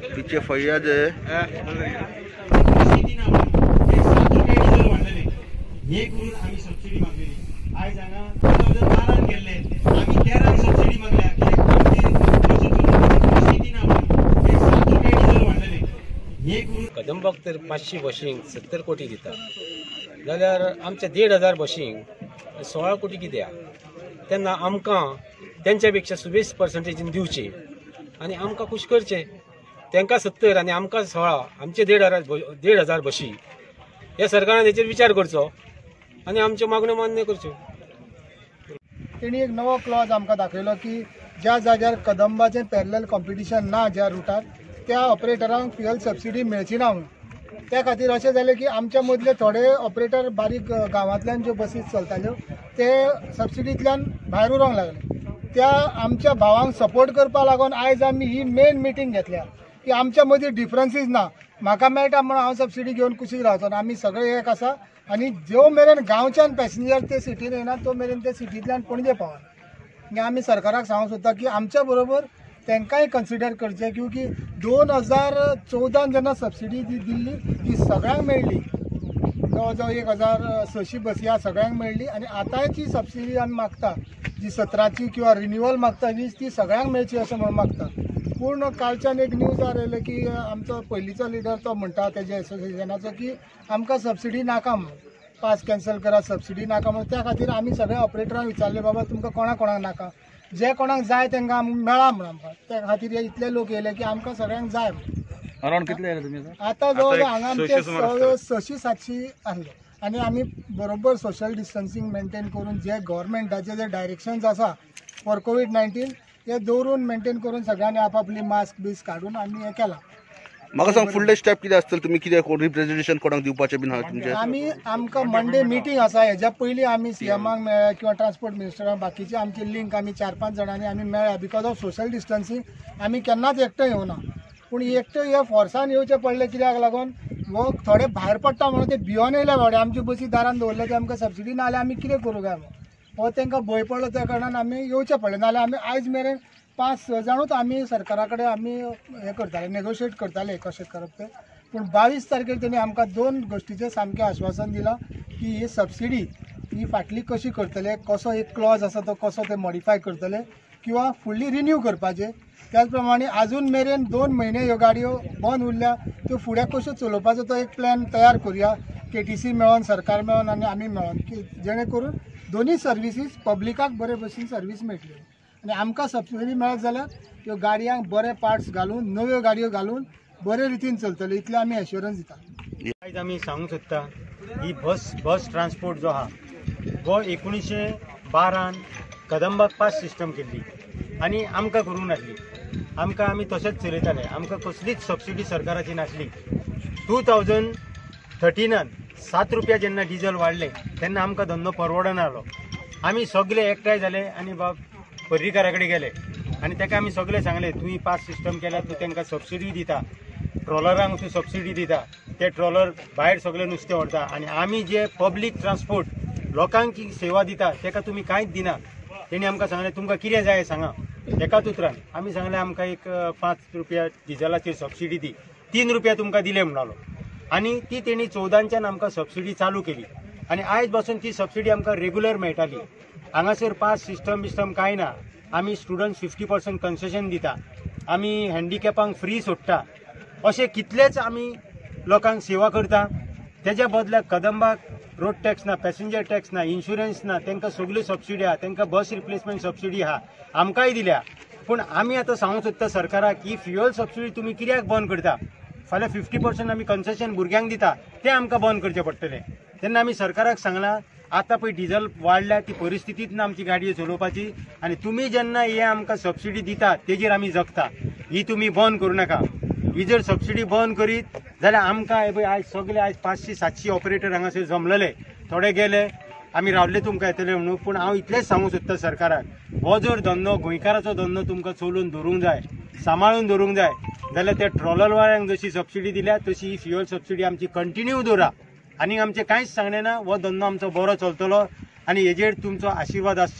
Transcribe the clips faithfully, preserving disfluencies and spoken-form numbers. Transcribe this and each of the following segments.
पीछे फैयाज है। सबसिडी मागलेली आयज हांगा बारान गेल्ले आमी तेरांक सबसिडी मागल्या कदंबाक तर पाचशे बशींक सत्तर कोटी दिता जाल्यार आमच्या देड हजार बशींक सोळा कोटी कित्याक तेन्ना आमकां तेंच्या पेक्षा वीस पर्संटेजीन दिवचे आनी आमकां खुश करचे तांकां सत्तर आनी आमकां सोळा आमचे देड हजार देड हजार बशी ह्या सरकारान हेचेर विचार करचो आनी आमच्यो मागण्यो मान्य करच्यो। तेणी एक नवो क्लॉज आमकां दाखयलो की ज्या जाग्यार कदंबाचें पॅरलल कॉम्पिटिशन ना ज्या रुटार त्या ऑपरेटरांक फ्युएल सबसिडी मेळची ना म्हणून त्या खातीर अशें जालें की आमच्या मदले थोडे ऑपरेटर बारीक गांवांतल्यान ज्यो बसी चलताल्यो ते सबसिडींतल्यान भायर उरोंक लागले। त्या आमच्या भावांक सपोर्ट करपा लागून आयज आमी ही मेन मिटींग घेतल्या की आमच्या मदीं डिफरन्सीस ना, म्हाका मेळटा म्हणून हांव सबसिडी घेवन कुशीक रावचो ना, आमी सगळे एक आसा आनी जो मेरेन गांवच्यान पॅसेंजर ते सिटीन येना तो मेरेन ते सिटींतल्यान पणजे पावना। आनी आमी सरकाराक सांगूंक सोदता की आमच्या बरोबर तांकांय कन्सिडर करचें क्योंकि दोन हजार चौदान जेन्ना सबसिडी दिल्ली ती सगळ्यांक मेळ्ळी, जवळ जवळ एक हजार सशी बसी ह्या सगळ्यांक मेळ्ळी आनी आतांची सबसिडी आमी मागता जी सतराची किंवा रिन्युअल मागता ती सगळ्यांक मेळची अशें म्हणून मागता। पूण कालच्यान एक न्यूजार आयले की आमचो पयलींचो लिडर तो म्हणटा तेजे एसोसिएशनाचो की आमकां सबसिडी नाका म्हणून, पास कॅन्सल करा सबसिडी नाका म्हणून। त्या खातीर आमी सगळ्या ऑपरेटरांक विचारले बाबा तुमकां कोणा कोणाक नाका, जे कोणाक जाय तांकां मेळा म्हणून आमकां। त्या खातीर इतले लोक येयले की आमकां सगळ्यांक जाय म्हणून। अराउंड कितले येयले तुमी आतां जवळ जवळ हांगा आमचे सशी सातशी आहले आनी आमी बरोबर सोशल डिस्टन्सिंग मेंटेन करून जे गव्हर्मेंटाचे जे डायरेक्शन्स आसा फॉर कोवीड नायन्टीन ते दवरून मेंटेन करून सगळ्यांनी आपापली मास्क बीस काडून आमी हें केलां। म्हाका सांग फुडले स्टेप कितें आसतले, तुमी कितें रिप्रेजेंटेशन कोणाक दिवपाचें बीन आहा तुमचें? आमी आमकां मंडे मिटींग आसा, हेज्या पयलीं आमी सीएमाक मेळ्ळ्या किंवा ट्रान्सपोर्ट मिनिस्टराक बाकीचे आमची लिंक आमी चार पांच जाणांनी आमी मेळ्ळ्या। बिकॉज ऑफ सोशल डिस्टन्सिंग आमी केन्नाच एकटो येवना, पूण एकटो हे फोर्सान येवचें पडलें कित्याक लागून वो थोडे भायर पडटा म्हणून ते भियोन येयले बाबडे आमच्यो बसी दारान दवरले की आमकां सबसिडी ना जाल्यार आमी कितें करूं काय म्हणून हो तांकां भंय पडलो त्या कारणान आमी येवचें पडलें। नाल्यार आमी आयज मेरेन पांच स जाणूच आमी सरकारा कडेन आमी हें करताले नेगोशिएट करताले कशें करप तें, पूण बावीस तारखेर तेणी आमकां दोन गोश्टीचें सामकें आश्वासन दिलां की ही सबसिडी ही फाटली कशी करतले, कसो एक क्लॉज आसा तो कसो ते मॉडिफाय करतले किंवा फुडली रिन्यू करपाचे। त्याच प्रमाणे अजून मेरेन दोन म्हयने ह्यो गाडयो बंद उरल्या त्यो फुडें कश्यो चलोवपाचो तो एक प्लॅन तयार करुया, केटीसी मेळोन सरकार मेळोन आनी आमी मेळोन की जेणे करून दोनी सर्विसीस पब्लिकाक बरे भशेन सर्वीस मेळटली आनी आमकां सबसिडी मेळत जाल्यार ह्यो गाडयांक बरे पार्ट्स घालून नव्यो गाडयो घालून बरे रितीन चलतल्यो इतले आमी एश्युरन्स दिता। आयज आमी सांगूंक सोदता ही बस बस ट्रान्सपोर्ट जो आहा हो एकुणीशे बारान कदंबाक पास सिस्टम केल्ली आनी आमकां करूंक नासली, आमकां आमी तशेंच चलयताले, आमकां कसलीच सबसिडी सरकाराची नासली। टू थावजंड थर्टिनान सात रुपया जेन्ना डिझल वाडले तेन्ना आमकां धंदो परवडना जालो। आमी सगळे एकठांय जाले आनी बाब पर्रीकारा कडेन गेले आनी ताका आमी सगळे सांगले तुवें पास सिस्टम केल्या तूं तांकां सबसिडी दिता, ट्रॉलरांक तूं सबसिडी दिता, ते ट्रॉलर भायर सगळे नुस्तें व्हरता आनी आमी जे पब्लीक ट्रान्सपोर्ट लोकांक सेवा दिता ताका तुमी कांयच दिना। तेणी आमकां सांगलें तुमकां कितें जाय सांगा, एकाच उतरान आमी सांगलें आमकां एक पांच रुपया डिझलाचेर सबसिडी दी, तीन रुपया तुमकां दिले म्हणलो आनी ती तेणी चौदांच्यान आमकां सबसिडी चालू केली आनी आयज पासून ती सबसिडी आमकां रेग्युलर मेळटाली। हांगासर पास सिस्टम बिस्टम कांय ना, आमी स्टुडंट फिफ्टी पर्संट कन्सेशन दिता, आमी हँडिकॅपांक फ्री सोडटा, अशें कितलेच आमी लोकांक सेवा करता। तेज्या बदल्याक कदंबाक रोड टॅक्स ना, पॅसेंजर टॅक्स ना, इन्शुरन्स ना, तांकां सगल्यो सबसिडी आहा, तांकां बस रिप्लेसमेंट सबसिडी आहा, आमकांय दिल्या। पूण आमी आतां सांगूंक सोदता सरकाराक ही फ्युएल सबसिडी तुमी कित्याक बंद करता? फाल्यां फिफ्टी पर्संट आमी कन्सेशन भुरग्यांक दिता तें आमकां बंद करचें पडटलें। तेन्ना आमी सरकाराक सांगलां आतां पळय डिझल वाडल्या ती परिस्थितीच ना आमची गाडयो चलोवपाची आनी तुमी जेन्ना हे आमकां सबसिडी दिता तेजेर आमी जगता, ही तुमी बंद करूं नाका। ही जर सबसिडी बंद करीत जाल्यार आमकां हे पळय आयज सगळे आयज पांचशे सातशे ऑपरेटर हांगासर जमलेले, थोडे गेले आमी रावले तुमकां येतले म्हणून, पूण हांव इतलेंच सांगूंक सोदता सरकाराक हो जर धंदो गोंयकाराचो धंदो तुमकां चलोवन दवरूंक जाय, सांबाळून दवरूंक जाय जाल्यार त्या ट्रॉलरवाल्यांक जशी सबसिडी दिल्या तशी ही फ्युएल सबसिडी आमची कंटिन्यू दवरा आनी आमचें कांयच सांगलें ना। हो धंदो आमचो बरो चलतलो आनी हेजेर तुमचो आशिर्वाद आसचो।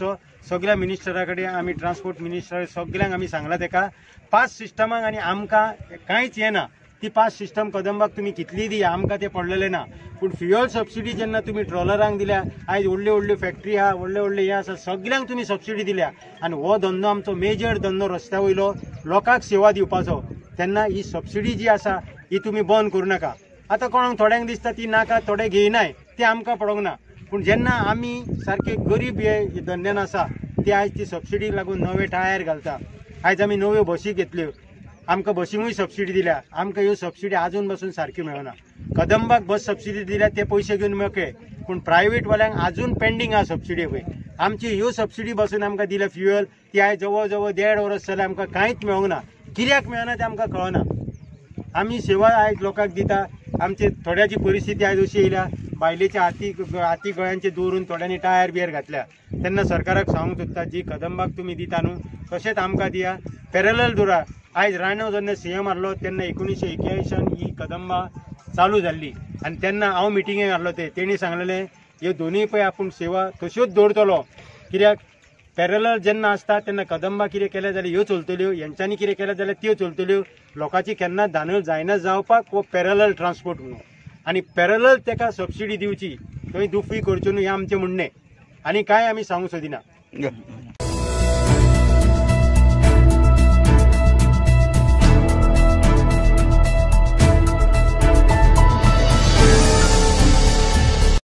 सगळ्या मिनिस्टरा कडेन आमी ट्रान्सपोर्ट मिनिस्टर सगळ्यांक आमी सांगला तेका पास सिस्टमाक आनी आमकां कांयच येना ती पास सिस्टम कदंबाक तुमी कितली दिया आमकां ते पडलेले ना पूण फ्युअल सबसिडी जेन्ना तुमी ट्रॉलरांक दिल्या आयज व्हडल्यो व्हडल्यो फॅक्टरी आहा व्हडले व्हडले हे आसा सगळ्यांक तुमी सबसिडी दिल्या आनी हो धंदो आमचो मेजर धंदो रस्त्या वयलो लोकांक सेवा दिवपाचो तेन्ना ही सबसिडी जी आसा ही तुमी बंद करूं नाका आतां कोणाक थोड्यांक दिसता ती नाका थोडे घेयनाय ते आमकां पडोंक ना पूण जेन्ना आमी सारके गरीब हे धंद्यान आसा ते आयज ती सबसिडीक लागून नवे टायर घालता आयज आमी नव्यो बसी घेतल्यो आमकां बसींकूय सबसिडी दिल्या आमकां ह्यो सबसिडी आजून पासून सारक्यो मेळना कदंबाक बस सबसिडी दिल्या ते पयशे घेवन मेळके पूण प्रायवेट वाल्यांक आजून पेंडींग आहा सबसिडी पळय आमची ह्यो सबसिडी बसून आमकां दिल्या फ्युअल ती आयज जवळ जवळ देड वर्स जाल्यार आमकां कांयच मेळोंक ना कित्याक मेळना तें आमकां कळना आमी सेवा आयज लोकांक दिता आमचे थोड्याची परिस्थिती आयज अशी येयल्या बायलेच्या हाती हाती गळ्यांचे दवरून थोड्यांनी टायर बियर घातल्या तेन्ना सरकाराक सांगूंक सोदता जी कदंबाक तुमी दिता न्हू तशेंच आमकां दिया पॅरलल दवरा आयज राणो जेन्ना सीएम आहलो तेन्ना एकुणीशे एक्यायशान ही कदंबा चालू जाल्ली आनी तेन्ना हांव मिटिंगेक आहलो ते तेणी सांगलेलें ह्यो दोनूय पळय आपूण सेवा तश्योच दवरतलो कित्याक पॅरलल जेन्ना आसता तेन्ना कदंबा कितें केलें जाल्यार ह्यो चलतल्यो हेंच्यांनी कितें केलें जाल्यार त्यो चलतल्यो लोकांची केन्ना धानळ जायना जावपाक वो पॅरलल ट्रान्सपोर्ट म्हणून आनी पॅरलल तेका सबसिडी दिवची थंय दुफी करच्यो न्हू हें आमचें म्हणणें आनी कांय आमी सांगूंक सोदिना